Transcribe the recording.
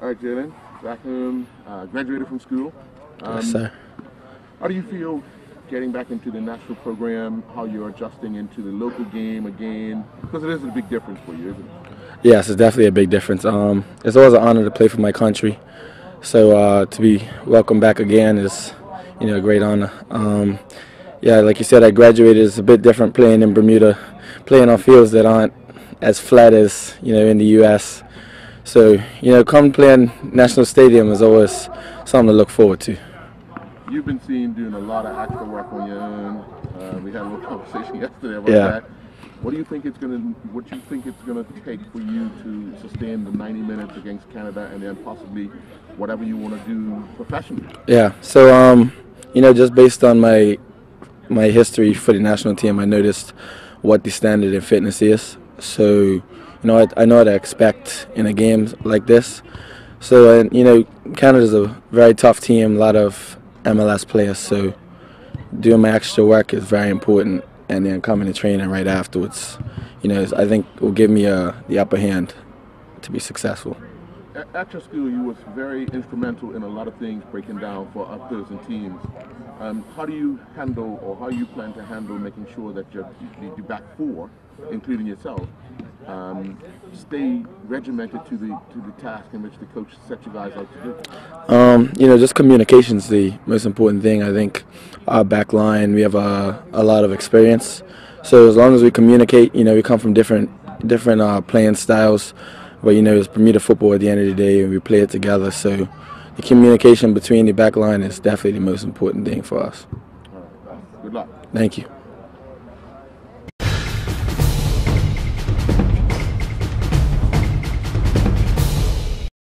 All right, Jalen, back home, graduated from school. Yes, sir. How do you feel getting back into the national program, how you're adjusting into the local game again? Because it is a big difference for you, isn't it? Yes, it's definitely a big difference. It's always an honor to play for my country. So to be welcomed back again is, a great honor. Yeah, like you said, I graduated. It's a bit different playing in Bermuda, playing on fields that aren't as flat as, in the U.S. So, come playing National Stadium is always something to look forward to. You've been seen doing a lot of extra work on your own. We had a little conversation yesterday about that. What do you think it's gonna take for you to sustain the 90 minutes against Canada, and then possibly whatever you want to do professionally? Yeah. So just based on my history for the national team, I noticed what the standard in fitness is. So, I know what to expect in a game like this. So, Canada's a very tough team, a lot of MLS players. So, doing my extra work is very important, and then coming to training right afterwards, I think will give me the upper hand to be successful. At your school, you was very instrumental in a lot of things, breaking down for opposing teams. How do you handle, or how you plan to handle, making sure that your back four, including yourself, stay regimented to the task in which the coach set you guys out to do? Just communication is the most important thing. I think our back line, we have a lot of experience. So as long as we communicate, we come from different playing styles. But it's Bermuda football at the end of the day, and we play it together. So the communication between the back line is definitely the most important thing for us. All right, good luck. Thank you.